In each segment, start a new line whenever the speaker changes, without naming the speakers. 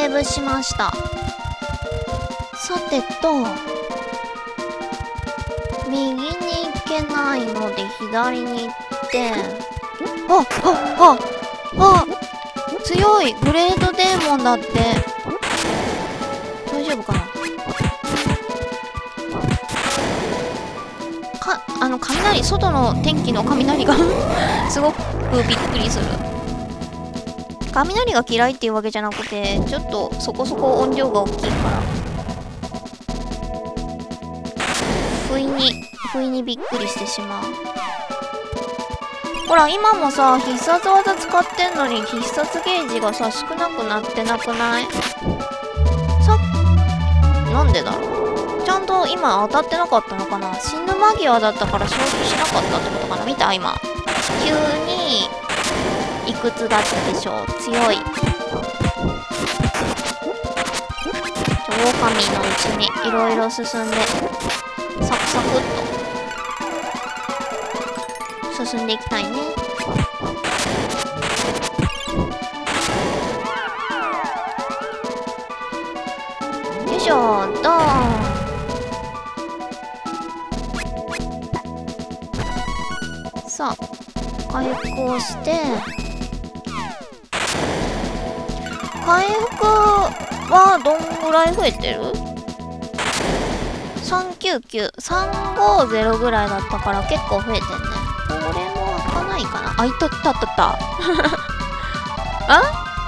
セーブしました。さてと、右に行けないので左に行って、強いグレードデーモンだって。大丈夫かな。雷、外の天気の雷がすごくびっくりする。雷が嫌いっていうわけじゃなくて、ちょっとそこそこ音量が大きいから不意にびっくりしてしまう。ほら今もさ、必殺技使ってんのに必殺ゲージがさ少なくなってなくない？なんでだろう。ちゃんと今当たってなかったのかな。死ぬ間際だったから消費しなかったってことかな。見た今急にいくつだったでしょう。強い。狼のうちにいろいろ進んでサクサクっと進んでいきたいね。よいしょー、ドーン。さあ回復をして、回復はどんぐらい増えてる？ 399、350ぐらいだったから結構増えてんね。これも開かないかな。あ、いったったったった。あ？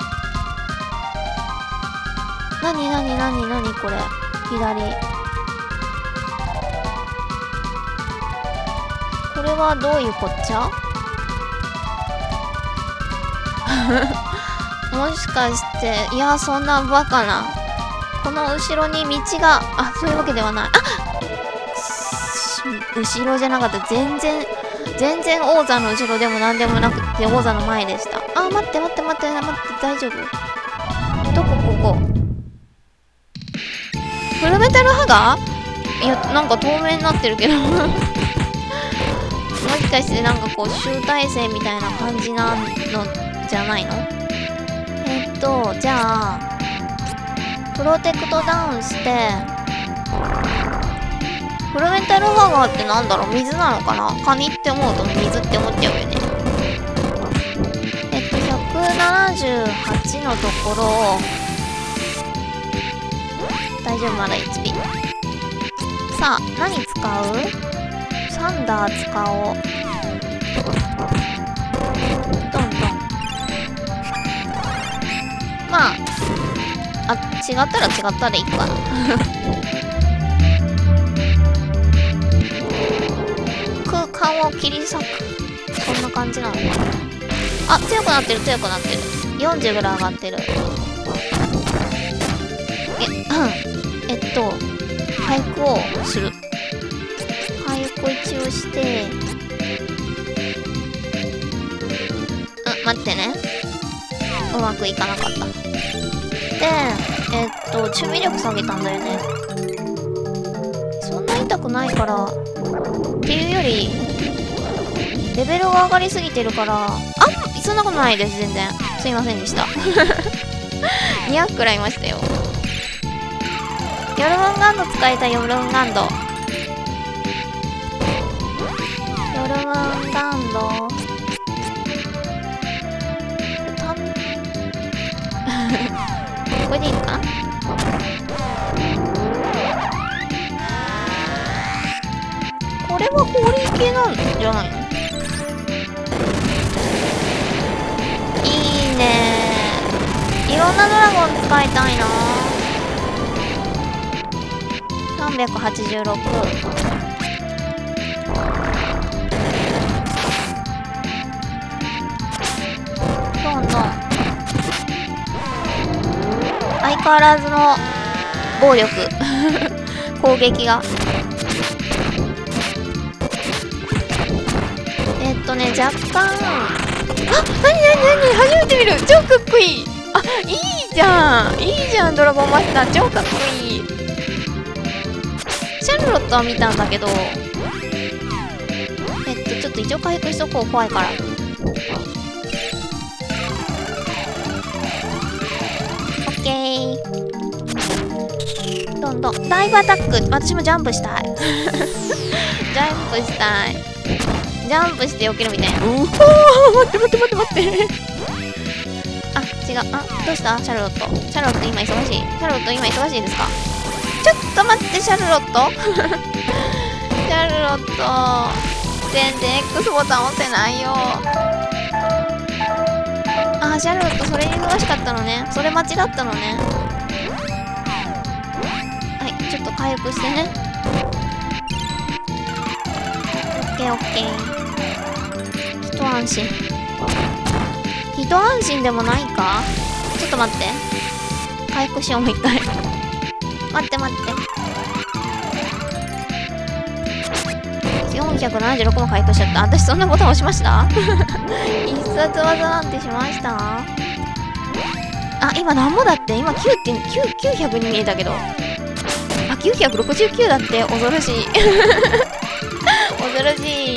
なにこれ。左。これはどういうこっちゃ？もしかして、いや、そんなバカな。この後ろに道が、そういうわけではない。後ろじゃなかった。全然王座の後ろでもなんでもなくて、王座の前でした。待って、大丈夫？どこここ？フルメタルハガー？いや、なんか透明になってるけど。もしかしてなんかこう、集大成みたいな感じなのじゃないの？じゃあプロテクトダウンして、フルメタルハガーってなんだろう、水なのかな。カニって思うと水って思っちゃうよね。178のところ、大丈夫、まだ HP。 さあ何使う？サンダー使おう。どんどん。まあ、違ったら違ったでいいかな。空間を切り裂く。そんな感じなのかな。強くなってる。40ぐらい上がってる。回復をする。回復一応して、待ってね。うまくいかなかった。で、守備力下げたんだよね。そんな痛くないから、っていうより、レベルが上がりすぎてるから、そんなことないです、全然。すいませんでした。200くらいいましたよ。ヨルムンガンド使えた、ヨルムンガンド。これでいいのかな。これは氷系なんじゃないの？いいねー。いろんなドラゴン使いたいなー。386。どんどん。相変わらずの暴力。攻撃が。若干。なに初めて見る。超かっこいい。いいじゃん、ドラゴンマスター。超かっこいい。シャルロットは見たんだけど、ちょっと一応回復しとこう。怖いから。オッケー。 どんどん。ダイブアタック。私もジャンプしたい。ジャンプしたい。ジャンプして避けるみたいな。待って待って待って待って。あ、違う。あ、どうしたシャルロット。シャルロット今忙しい。シャルロット今忙しいですか？ちょっと待って、シャルロットシャルロット。全然 X ボタン押せないよ。あ、シャルロットそれに忙しかったのね。それ待ちだったのね。はい、ちょっと回復してね。オッケーオッケー。一安心。一安心でもないか？ちょっと待って。回復しよう、もう一回。待って待って。476も回復しちゃった。私そんなボタン押しました？必殺技なんてしました？あ、今何もだって。今900に見えたけど。あ、969だって。恐ろしい。恐ろしい。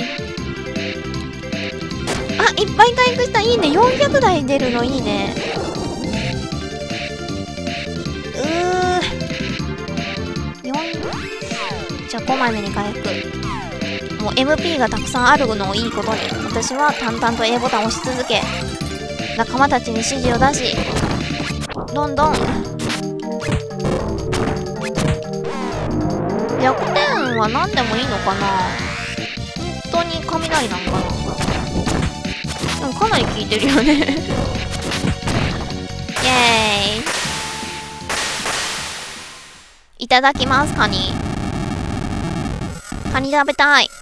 あ、いっぱい回復した。いいね。400台出るのいいね。じゃあ5枚目に回復。もう MP がたくさんあるのをいいことに、私は淡々と A ボタンを押し続け、仲間たちに指示を出し、どんどん弱点は何でもいいのかな。本当に雷なのかな。でもかなり効いてるよね。イエーイ。いただきます。カニ食べたい。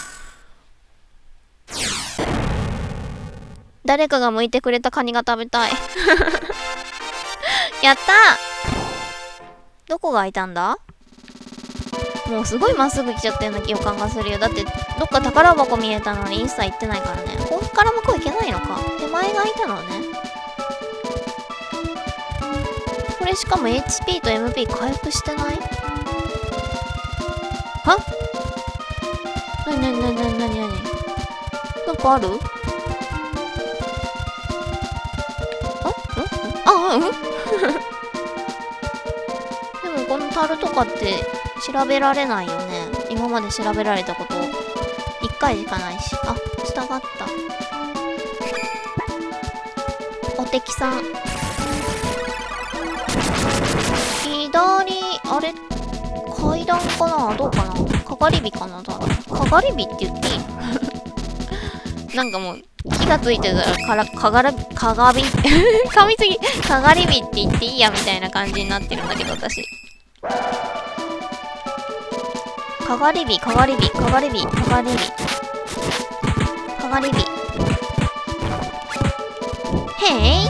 誰かが剥いてくれたカニが食べたい。やったー。どこが開いたんだ？もうすごいまっすぐ来ちゃったような予感がするよ。だってどっか宝箱見えたのに一切行ってないからね。ここから向こう行けないのか。手前が開いたのね。これしかも HP と MP 回復してない？は？なになんかある？うんでもこの樽とかって調べられないよね。今まで調べられたこと1回しかないし。あ、従った。お敵さん。左、あれ階段かな？どうかな？かがり火かな？かがり火って言っていい？なんかもう火がついてたらかがり火って言っていいやみたいな感じになってるんだけど、私。かがり火。へい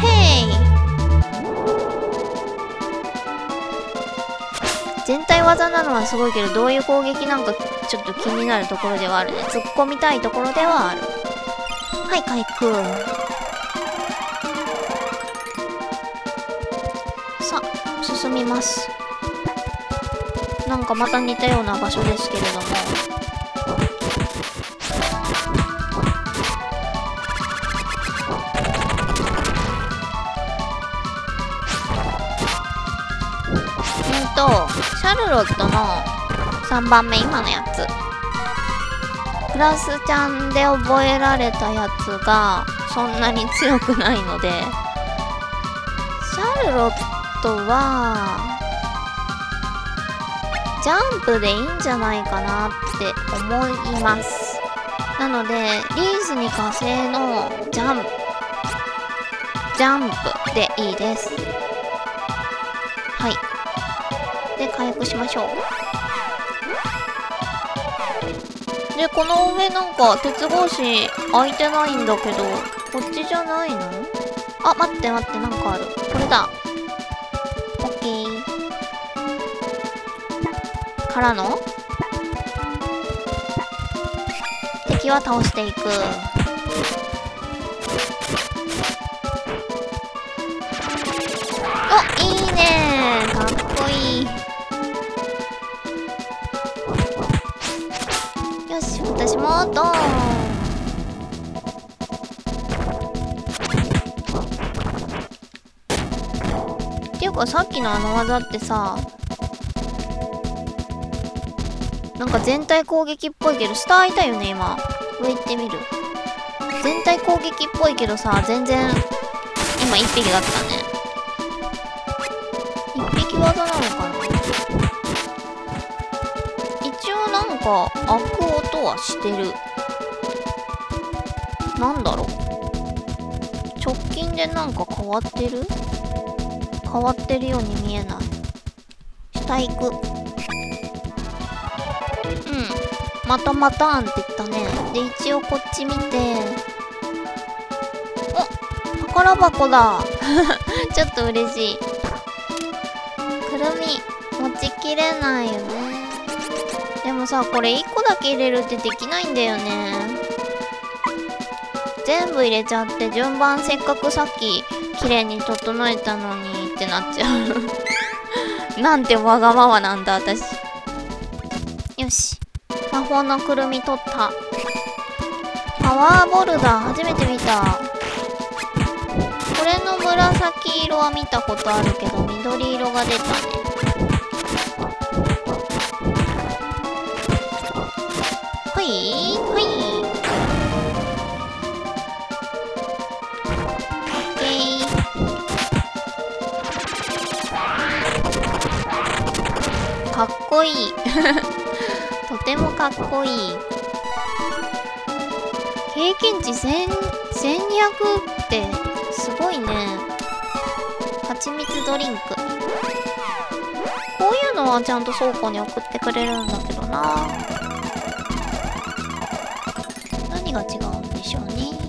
全体技なのはすごいけど、どういう攻撃なんかちょっと気になるところではあるね。突っ込みたいところではある。はい、回復。さあ、進みます。なんかまた似たような場所ですけれども。シャルロットの3番目、今のやつ。クラスちゃんで覚えられたやつがそんなに強くないので、シャルロットはジャンプでいいんじゃないかなって思います。なのでリースに火星のジャンプでいいです。はい。で回復しましょう。でこの上なんか鉄格子開いてないんだけど、こっちじゃないの？あ、待ってなんかある。これだ。オッケー。からの敵は倒していく。お、いいねー。かっこいい。よし、私もドーン。っていうかさっきのあの技ってさ、 なんか全体攻撃っぽいけど、下開いたよね、今。上行ってみる。全体攻撃っぽいけどさ、全然、今1匹だったね。1匹技なのかな。一応なんか、開く音はしてる。なんだろう。直近でなんか変わってる？変わってるように見えない。下行く。またまたーんって言ったね。で、一応こっち見て。お！宝箱だちょっと嬉しい。くるみ、持ちきれないよね。でもさ、これ1個だけ入れるってできないんだよね。全部入れちゃって、順番せっかくさっき綺麗に整えたのにってなっちゃうなんてわがままなんだ、私。よし。魔法のくるみ取った。パワーボルダー、初めて見た。これの紫色は見たことあるけど、緑色が出たね。はい、はい。オッケー。かっこいい。とてもかっこいい。経験値1200ってすごいね。蜂蜜ドリンク。こういうのはちゃんと倉庫に送ってくれるんだけどな。何が違うんでしょうね。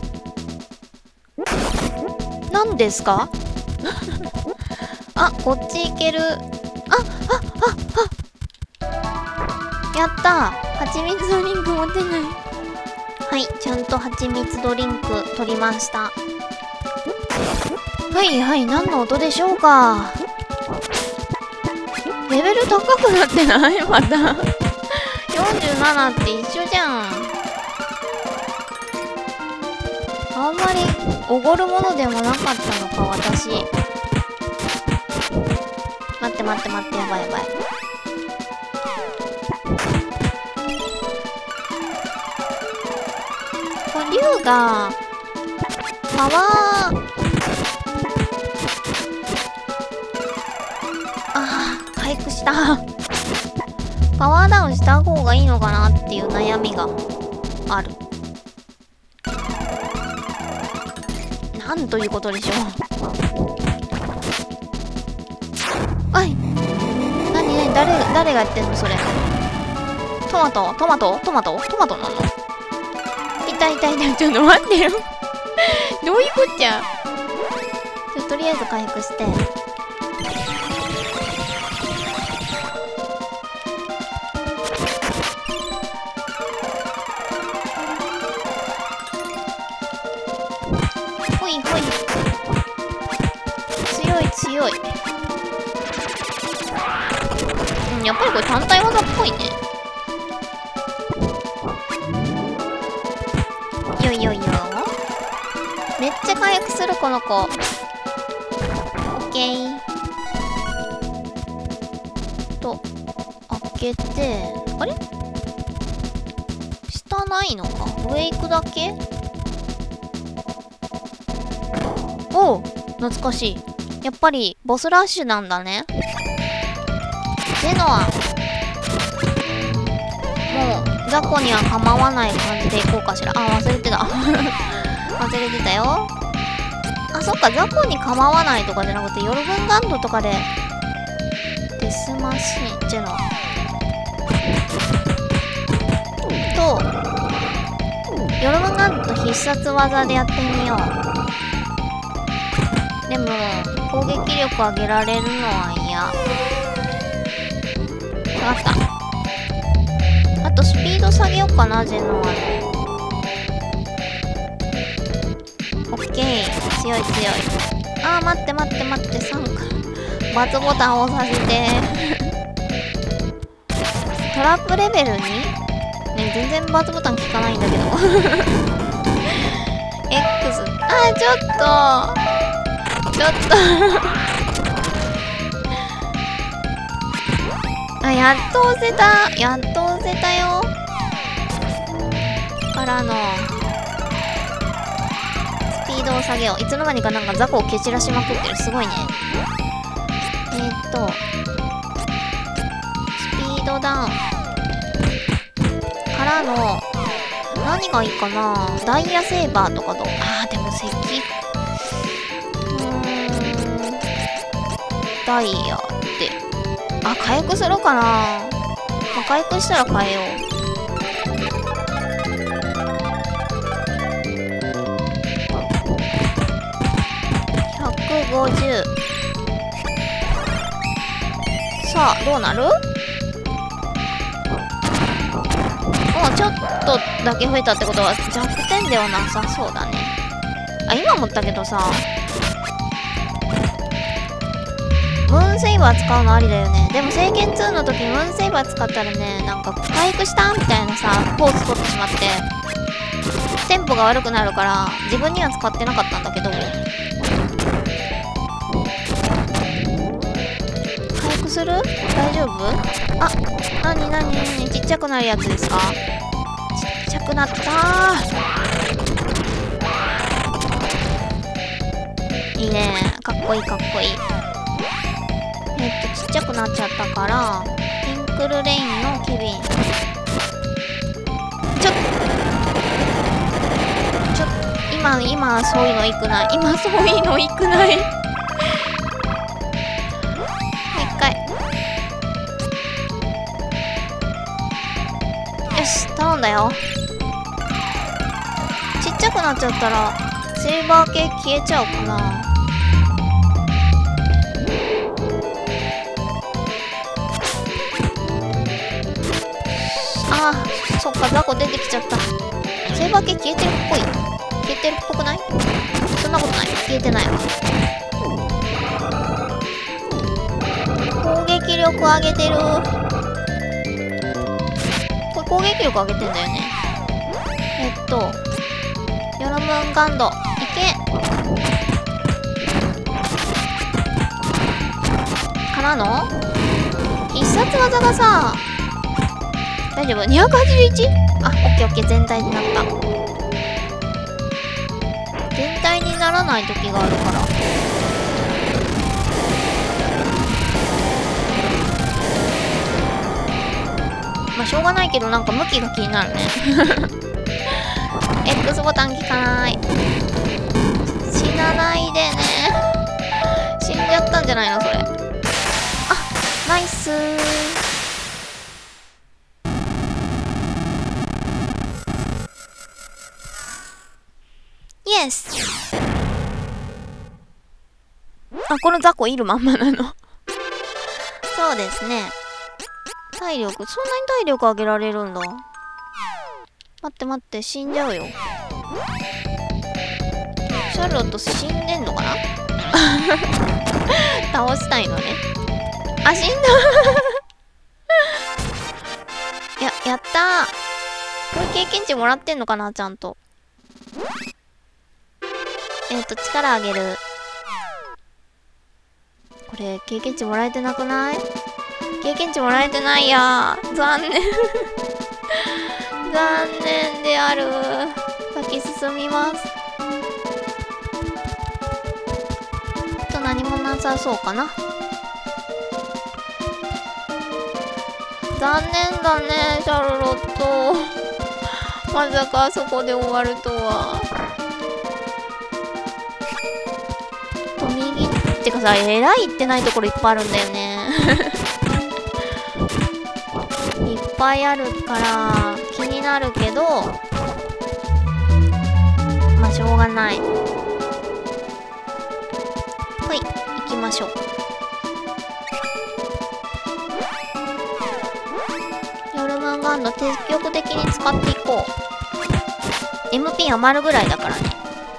何ですかあ、こっち行ける。やったー。蜂蜜ドリンク持ってない。はい、ちゃんと蜂蜜ドリンク取りました。はいはい、何の音でしょうか。レベル高くなってないまた。47って一緒じゃん。あんまりおごるものでもなかったのか、私。待って待って待って、やばいやばい。竜がパワー回復したパワーダウンした方がいいのかなっていう悩みがある。なんということでしょう。はい、何誰がやってんのそれ。トマトなの。痛い、ちょっと待ってよどういうこっちゃ。とりあえず回復して。ほいほい。強い。やっぱりこれ単体技っぽいね。よめっちゃ回復するこの子。オッケーと開けて、あれ下ないのか。上行くだけ。おう、懐かしい。やっぱりボスラッシュなんだね。ゼノア、もう雑魚には構わない感じでいこうかしら。忘れてた忘れてたよ。そっか、雑魚に構わないとかじゃなくて、ヨルムンガンドとかでデスマシンジェノとヨルムンガンドと必殺技でやってみよう。でも攻撃力上げられるのは嫌。わかった。あとスピード下げようかな、ゼノアの。オッケー、強い。待って、3か。バツボタンを押させてトラップレベルにね、全然バツボタン効かないんだけどX、ちょっとやっと押せた。 せたよ。からのスピードを下げよう。いつの間にかなんか雑魚を蹴散らしまくってる。すごいね。スピードダウンからの何がいいかな。ダイヤセーバーとかどう？あーでも石ダイヤって回復するかな。回復したら変えよう。150。さあどうなる？ちょっとだけ増えたってことは弱点ではなさそうだね。今思ったけどさ、ムーンセイバー使うのありだよね。でも聖剣2の時ムーンセイバー使ったらね、なんか回復したみたいなさポーズ取ってしまってテンポが悪くなるから自分には使ってなかったんだけど、回復する？大丈夫？なにちっちゃくなるやつですか？ちっちゃくなったー。いいね、かっこいいかっこいい。ちっちゃくなっちゃったからピンクルレインのケビン今そういうのいくない。今そういうのいくない。もう一回。よし、頼んだよ。ちっちゃくなっちゃったらシルバー系消えちゃうかな。そっか、雑魚出てきちゃった。シルバー系消えてるっぽい。消えてるっぽくない？そんなことない。消えてないわ。攻撃力上げてる。これ攻撃力上げてんだよね。ヨロムーンガンドいけ。からの必殺技がさ、大丈夫？ 281？ オッケーオッケー、全体になった。全体にならない時があるから。まあしょうがないけど、なんか向きが気になるね。X ボタン効かない。死なないでね。死んじゃったんじゃないのそれ。ナイスー。イエス。この雑魚いるまんまなの。そうですね。体力、そんなに体力上げられるんだ。待って待って、死んじゃうよ。シャルロット死んでんのかな。倒したいのね。死んだ。やったー。これ経験値もらってんのかな、ちゃんと。力上げる。これ経験値もらえてなくない？経験値もらえてないやー。残念。残念である。先進みます。何もなさそうかな。残念だね、シャルロット。まさかあそこで終わるとは。右ってかさ、えらいってないところいっぱいあるんだよね。いっぱいあるから気になるけど、まあしょうがない。はい、行きましょう。ヨルムーンガンド積極的に使っていこう。MP 余るぐらいだからね。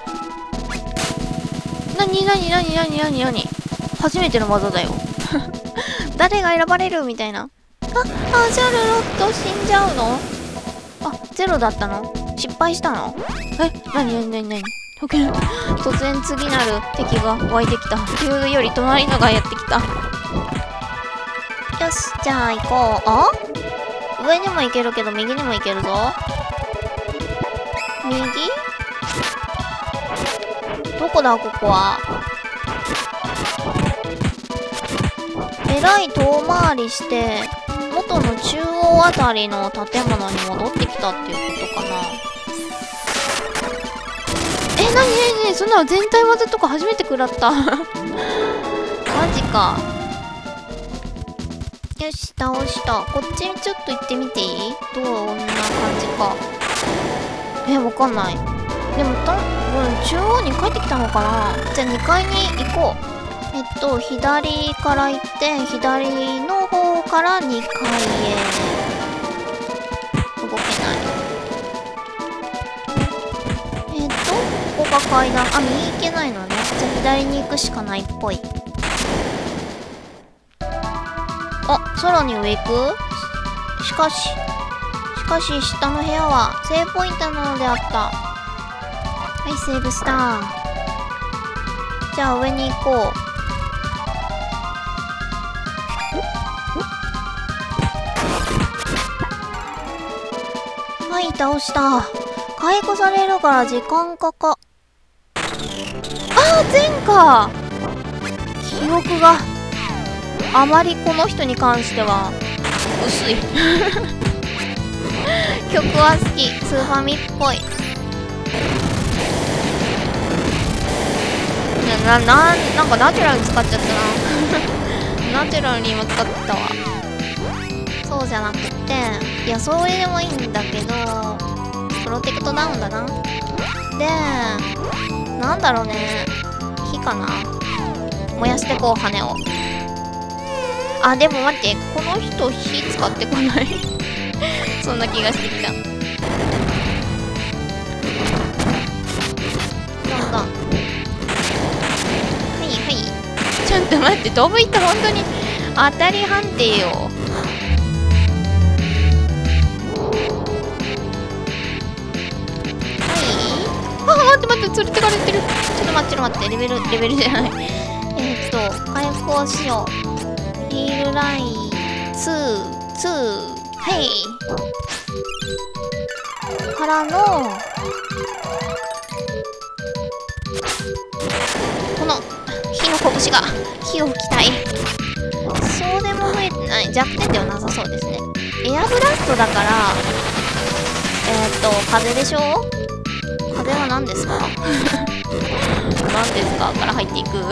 何初めての技だよ。誰が選ばれるみたいな。シャルロット死んじゃうの？ゼロだったの？失敗したの？何突然次なる敵が湧いてきた。というより隣のがやってきた。よし、じゃあ行こう。 上にも行けるけど右にも行けるぞ。右？どこだここは。えらい遠回りして元の中央あたりの建物に戻ってきたっていうことかな。なにそんなの全体技とか初めて食らったマジか。よし、倒した。こっちにちょっと行ってみていい？どんな感じか。わかんない。でも多分中央に帰ってきたのかな。じゃあ2階に行こう。左から行って、左の方から2階へ。動けない。ここが階段。あ、右行けないのね。じゃあ左に行くしかないっぽい。あ、さらに上行く？しかし下の部屋はセーブポイントなのであった。はい、セーブした。じゃあ上に行こう。はい、倒した。解雇されるから時間かか。前科！記憶があまりこの人に関しては薄い曲は好き。スーファミっぽい。なんかナチュラルに使っちゃったなナチュラルに今使ってたわ。そうじゃなくて、いや、それでもいいんだけど、プロテクトダウンだな。で、なんだろうね。火かな。燃やしてこう、羽を。あ、でも待って、この人火使ってこないそんな気がしてきた。どんどん。はいはい。ちょっと待って、ドブ板本当に当たり判定よ。待って、連れてかれてる。ちょっと待って、レベルじゃない。回復をしよう。ヒールライン2、はい。からの、この、火の拳が、火を吹きたい。そうでも増えてない。弱点ではなさそうですね。エアブラストだから、風でしょ？風は何ですか何ですかから入っていく。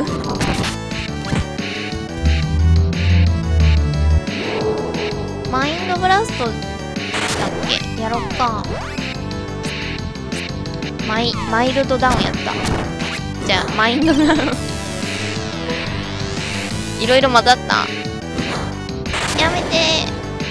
マインドブラストだっけ？やろっか。マイルドダウンやった。じゃあマインドダウンいろいろ混ざった。やめて。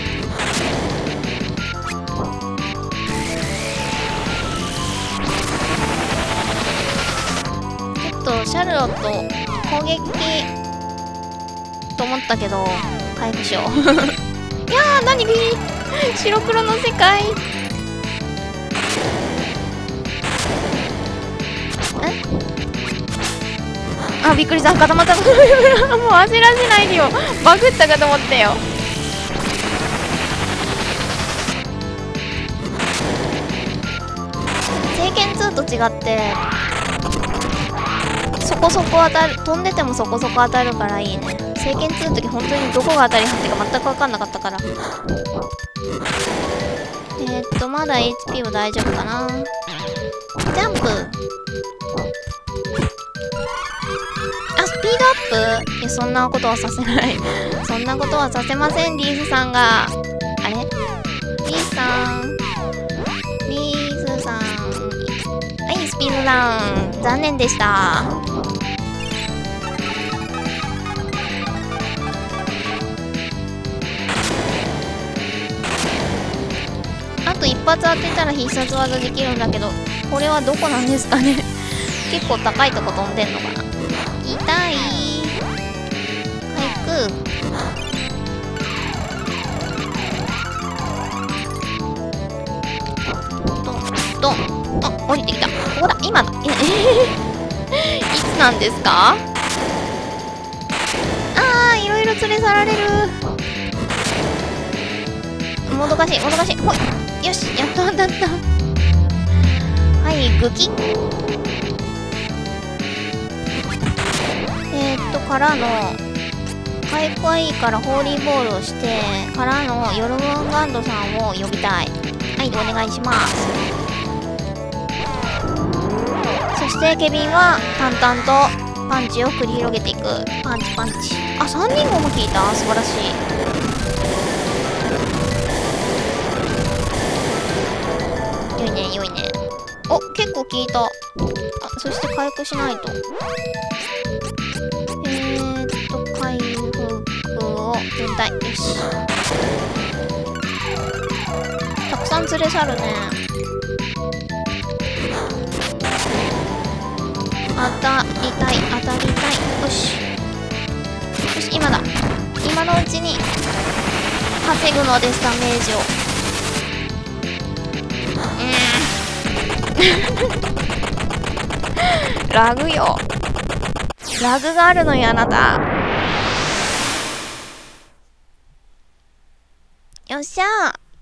シャルロット攻撃と思ったけど回復しよういやー、何白黒の世界。あ、びっくりした。固まったもう焦らせないでよ。バグったかと思ったよ。聖剣2と違ってそこそこ当たる。飛んでてもそこそこ当たるからいいね。聖剣2の時本当にどこが当たりはってか全く分かんなかったから。まだ HP は大丈夫かな。ジャンプ。あ、スピードアップ。いや、そんなことはさせないそんなことはさせません。リースさんが。あれ、リースさん、はい、スピードダウン。残念でした。あと一発当てたら必殺技できるんだけど、これはどこなんですかね結構高いとこ飛んでんのかな。痛い。回復。ドン。あ、降りてきた。ここだ。今だ。いつなんですか？いろいろ連れ去られる。 もどかしい、もどかしい。ほい。よし、やっと当たった。はい、グキ。からの、回復はいいからホーリーボールをして、からのヨルムンガンドさんを呼びたい。はい、お願いします。そしてケビンは淡々とパンチを繰り広げていく。パンチパンチ。あ、3人も効いた。素晴らしい。良いね、良いね。お、結構効いた。あ、そして回復しないと。回復を全体。よし。たくさん連れ去るね。当たりたい、当たりたい。よし。よし、今だ。今のうちに稼ぐのです、ダメージを。ラグよ。ラグがあるのよ、あなた。よっしゃー。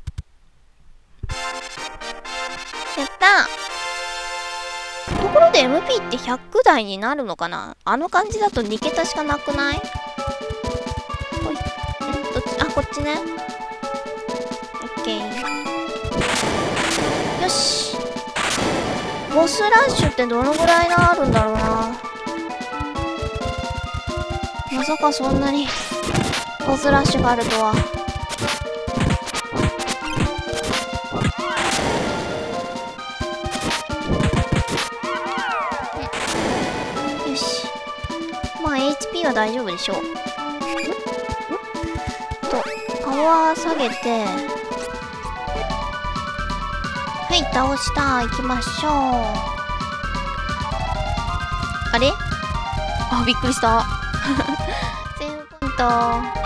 やったー。ところで MP って100台になるのかな？あの感じだと2桁しかなくない？ほい。どっち？あ、こっちね。オッケー。よし。ボスラッシュってどのぐらいあるんだろうな。まさかそんなにボスラッシュがあるとは。よし。まあ HP は大丈夫でしょう。パワー下げて、はい、倒した。行きましょう。あれ？あ、びっくりした。セーブポイント。